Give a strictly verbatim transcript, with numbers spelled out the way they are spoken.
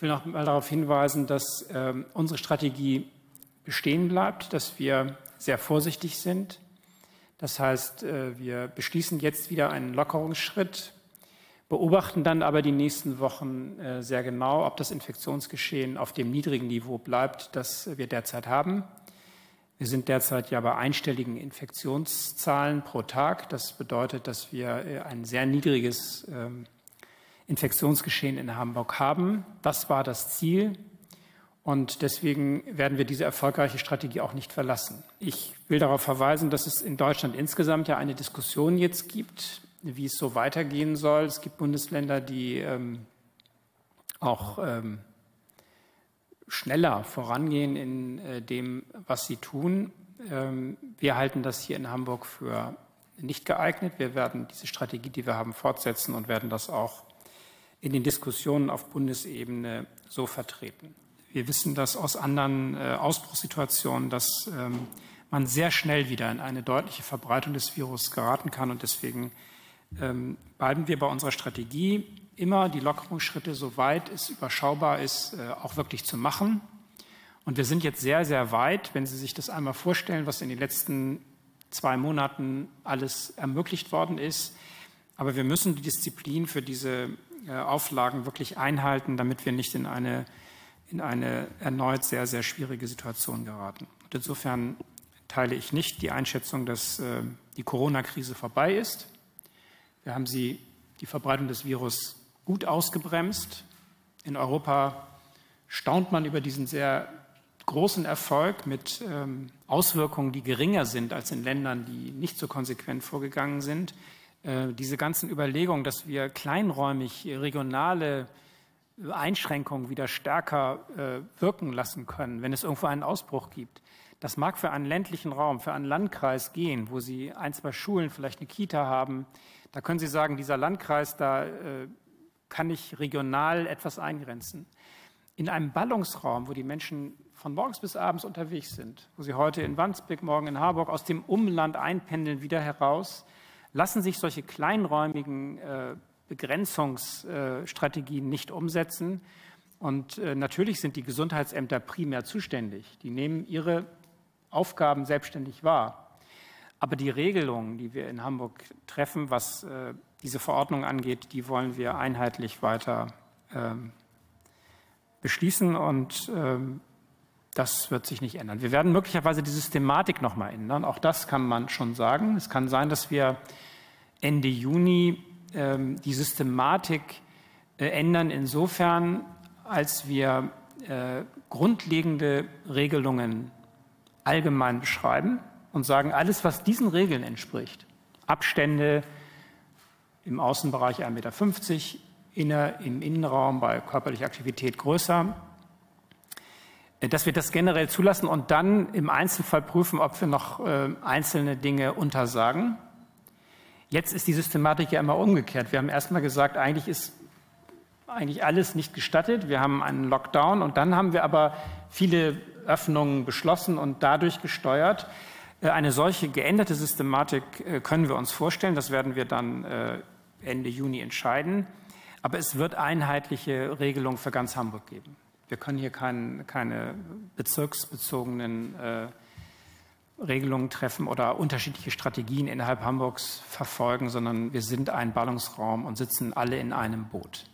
will noch mal darauf hinweisen, dass äh, unsere Strategie bestehen bleibt, dass wir sehr vorsichtig sind. Das heißt, äh, wir beschließen jetzt wieder einen Lockerungsschritt, beobachten dann aber die nächsten Wochen äh, sehr genau, ob das Infektionsgeschehen auf dem niedrigen Niveau bleibt, das wir derzeit haben. Wir sind derzeit ja bei einstelligen Infektionszahlen pro Tag. Das bedeutet, dass wir ein sehr niedriges Infektionsgeschehen in Hamburg haben. Das war das Ziel. Und deswegen werden wir diese erfolgreiche Strategie auch nicht verlassen. Ich will darauf verweisen, dass es in Deutschland insgesamt ja eine Diskussion jetzt gibt, wie es so weitergehen soll. Es gibt Bundesländer, die ähm, auch ähm, schneller vorangehen in äh, dem, was sie tun. Ähm, wir halten das hier in Hamburg für nicht geeignet. Wir werden diese Strategie, die wir haben, fortsetzen und werden das auch in den Diskussionen auf Bundesebene so vertreten. Wir wissen das aus anderen äh, Ausbruchssituationen, dass ähm, man sehr schnell wieder in eine deutliche Verbreitung des Virus geraten kann. Und deswegen ähm, bleiben wir bei unserer Strategie, immer die Lockerungsschritte, soweit es überschaubar ist, äh, auch wirklich zu machen. Und wir sind jetzt sehr, sehr weit, wenn Sie sich das einmal vorstellen, was in den letzten zwei Monaten alles ermöglicht worden ist. Aber wir müssen die Disziplin für diese äh, Auflagen wirklich einhalten, damit wir nicht in eine, in eine erneut sehr, sehr schwierige Situation geraten. Und insofern teile ich nicht die Einschätzung, dass äh, die Corona-Krise vorbei ist. Wir haben sie, die Verbreitung des Virus, gut ausgebremst. In Europa staunt man über diesen sehr großen Erfolg mit ähm, Auswirkungen, die geringer sind als in Ländern, die nicht so konsequent vorgegangen sind. Äh, diese ganzen Überlegungen, dass wir kleinräumig regionale Einschränkungen wieder stärker äh, wirken lassen können, wenn es irgendwo einen Ausbruch gibt. Das mag für einen ländlichen Raum, für einen Landkreis gehen, wo Sie ein, zwei Schulen, vielleicht eine Kita haben. Da können Sie sagen, dieser Landkreis, da äh, kann ich regional etwas eingrenzen. In einem Ballungsraum, wo die Menschen von morgens bis abends unterwegs sind, wo sie heute in Wandsbek, morgen in Harburg aus dem Umland einpendeln, wieder heraus, lassen sich solche kleinräumigen äh, Begrenzungsstrategien äh, nicht umsetzen. Und äh, natürlich sind die Gesundheitsämter primär zuständig. Die nehmen ihre Aufgaben selbstständig wahr. Aber die Regelungen, die wir in Hamburg treffen, was äh, diese Verordnung angeht, die wollen wir einheitlich weiter ähm, beschließen und ähm, das wird sich nicht ändern. Wir werden möglicherweise die Systematik noch mal ändern. Auch das kann man schon sagen. Es kann sein, dass wir Ende Juni ähm, die Systematik äh, ändern, insofern, als wir äh, grundlegende Regelungen allgemein beschreiben und sagen, alles, was diesen Regeln entspricht, Abstände im Außenbereich ein Meter fünfzig, inner, im Innenraum bei körperlicher Aktivität größer, dass wir das generell zulassen und dann im Einzelfall prüfen, ob wir noch äh, einzelne Dinge untersagen. Jetzt ist die Systematik ja immer umgekehrt. Wir haben erst mal gesagt, eigentlich ist eigentlich alles nicht gestattet. Wir haben einen Lockdown und dann haben wir aber viele Öffnungen beschlossen und dadurch gesteuert. Äh, eine solche geänderte Systematik äh, können wir uns vorstellen. Das werden wir dann äh, Ende Juni entscheiden. Aber es wird einheitliche Regelungen für ganz Hamburg geben. Wir können hier kein, keine bezirksbezogenen äh, Regelungen treffen oder unterschiedliche Strategien innerhalb Hamburgs verfolgen, sondern wir sind ein Ballungsraum und sitzen alle in einem Boot.